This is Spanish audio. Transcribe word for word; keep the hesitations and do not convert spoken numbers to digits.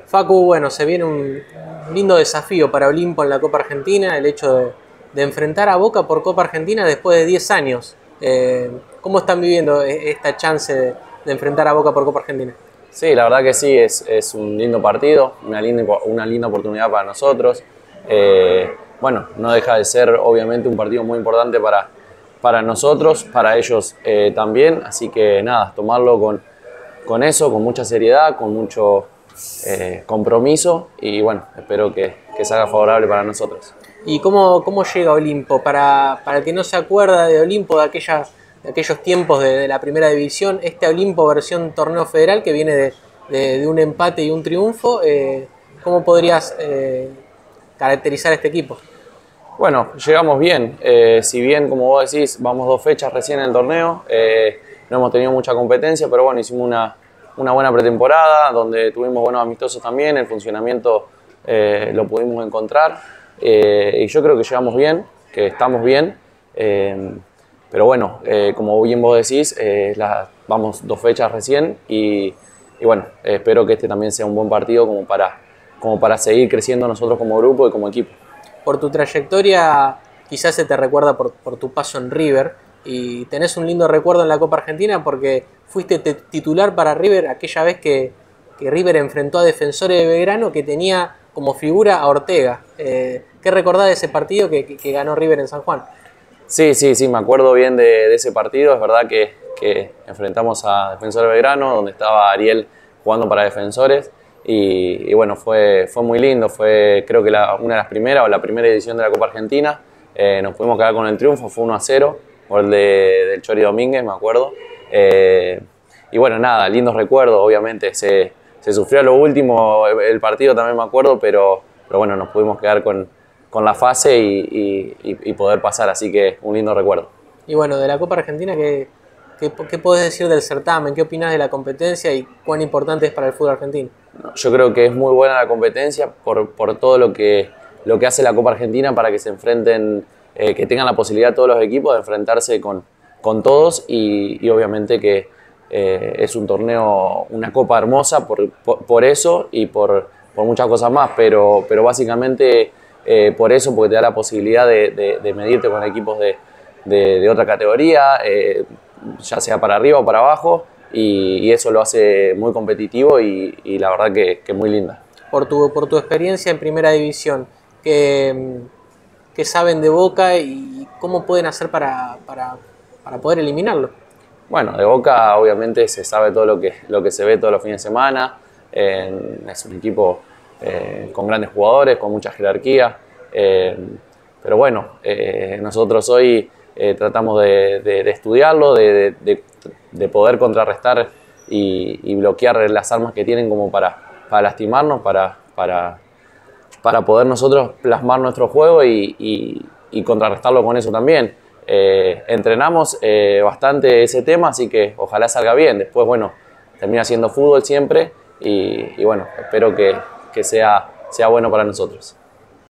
Facu, bueno, se viene un lindo desafío para Olimpo en la Copa Argentina, el hecho de, de enfrentar a Boca por Copa Argentina después de diez años. Eh, ¿Cómo están viviendo esta chance de, de enfrentar a Boca por Copa Argentina? Sí, la verdad que sí, es, es un lindo partido, una linda, una linda oportunidad para nosotros. Eh, bueno, no deja de ser obviamente un partido muy importante para, para nosotros, para ellos eh, también, así que nada, tomarlo con, con eso, con mucha seriedad, con mucho eh, compromiso y bueno, espero que, que se haga favorable para nosotros. ¿Y cómo, cómo llega Olimpo? Para, para el que no se acuerda de Olimpo, de, aquella, de aquellos tiempos de, de la primera división, este Olimpo versión torneo federal que viene de, de, de un empate y un triunfo, eh, ¿cómo podrías eh, caracterizar este equipo? Bueno, llegamos bien, eh, si bien como vos decís, vamos dos fechas recién en el torneo, eh, no hemos tenido mucha competencia, pero bueno, hicimos una, una buena pretemporada, donde tuvimos buenos amistosos también, el funcionamiento eh, lo pudimos encontrar, eh, y yo creo que llegamos bien, que estamos bien, eh, pero bueno, eh, como bien vos decís, eh, la, vamos dos fechas recién, y, y bueno, eh, espero que este también sea un buen partido como para, como para seguir creciendo nosotros como grupo y como equipo. Por tu trayectoria, quizás se te recuerda por, por tu paso en River y tenés un lindo recuerdo en la Copa Argentina porque fuiste titular para River aquella vez que, que River enfrentó a Defensores de Belgrano, que tenía como figura a Ortega. Eh, ¿Qué recordás de ese partido que, que, que ganó River en San Juan? Sí, sí, sí, me acuerdo bien de, de ese partido. Es verdad que, que enfrentamos a Defensores de Belgrano, donde estaba Ariel jugando para Defensores. Y, y bueno, fue, fue muy lindo, fue creo que la, una de las primeras o la primera edición de la Copa Argentina. Eh, nos pudimos quedar con el triunfo, fue uno a cero, gol de, del Chori Domínguez, me acuerdo. Eh, y bueno, nada, lindos recuerdos, obviamente. Se, se sufrió a lo último el, el partido, también me acuerdo, pero, pero bueno, nos pudimos quedar con, con la fase y, y, y poder pasar, así que un lindo recuerdo. Y bueno, de la Copa Argentina, ¿qué, qué, qué podés decir del certamen? ¿Qué opinás de la competencia y cuán importante es para el fútbol argentino? Yo creo que es muy buena la competencia por, por todo lo que, lo que hace la Copa Argentina para que se enfrenten, eh, que tengan la posibilidad todos los equipos de enfrentarse con, con todos y, y obviamente que eh, es un torneo, una Copa hermosa por, por, por eso y por, por muchas cosas más, pero, pero básicamente eh, por eso, porque te da la posibilidad de, de, de medirte con equipos de, de, de otra categoría, eh, ya sea para arriba o para abajo. Y, y eso lo hace muy competitivo y, y la verdad que, que muy linda. Por tu, por tu experiencia en Primera División, ¿qué, qué saben de Boca y cómo pueden hacer para, para, para poder eliminarlo? Bueno, de Boca obviamente se sabe todo lo que, lo que se ve todos los fines de semana. Eh, es un equipo eh, con grandes jugadores, con mucha jerarquía. Eh, pero bueno, eh, nosotros hoy eh, tratamos de, de, de estudiarlo, de, de, de poder contrarrestar y, y bloquear las armas que tienen como para, para lastimarnos, para, para, para poder nosotros plasmar nuestro juego y, y, y contrarrestarlo con eso también. Eh, entrenamos eh, bastante ese tema, así que ojalá salga bien. Después, bueno, termina siendo fútbol siempre y, y bueno, espero que, que sea, sea bueno para nosotros.